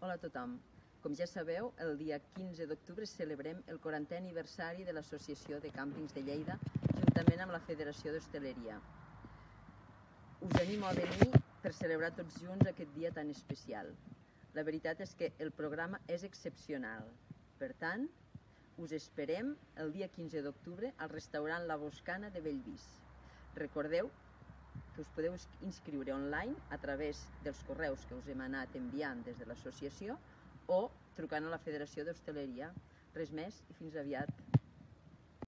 Hola a tothom. Com ja sabeu, el dia 15 d'octubre celebrem el 40è aniversari de l'Associació de Càmpings de Lleida, juntament amb la Federació d'Hostaleria. Us animo a venir per celebrar tots junts aquest dia tan especial. La veritat és que el programa és excepcional. Per tant, us esperem el dia 15 d'octubre al restaurant La Boscana de Bellvís. Recordeu que us podeu inscriure online a través dels correus que us hem anat enviant des de l'associació o trucant a la Federació d'Hostaleria. Res més i fins aviat.